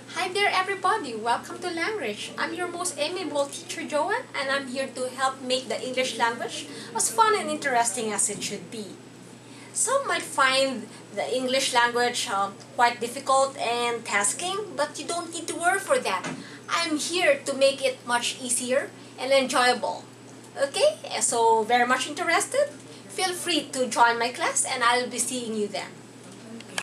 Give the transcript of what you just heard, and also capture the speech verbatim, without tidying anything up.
Hi there everybody, welcome to Language. I'm your most amiable teacher Joanne, and I'm here to help make the English language as fun and interesting as it should be. Some might find the English language uh, quite difficult and tasking, but you don't need to worry for that. I'm here to make it much easier and enjoyable. Okay, so very much interested? Feel free to join my class and I'll be seeing you then.